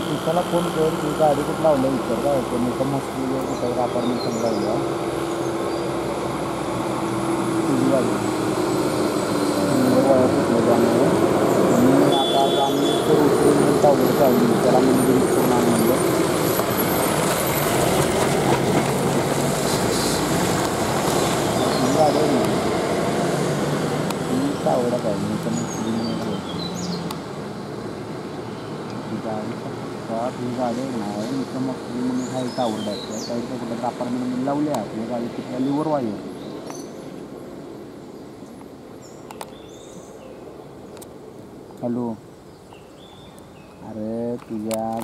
त्याला फोन कर की गाडी कुठं लावल्या विचार काय होतं मी तर मोस्टली कुठं अपार्टमेंट लावल्या तुझी गाडी वळत सुटलं त्यामुळे मी आता आम्ही उतरून पावडर चालली त्याला म्हणजे गिरीश करून आण म्हणलं तुझी गाडी आहे ना ती आवडत आहे मी तर मोस्टली म्हणून बोलतो ती गाडी तुझी गाडी आहे ना मी तर मोस्टली म्हणून खायचं आवडत त्या साईडच्या कुठं अपार्टमेंटमध्ये लावल्या तुझ्या गाडी तिथल्या लिव्हर वायर हॅलो अरे तुझ्या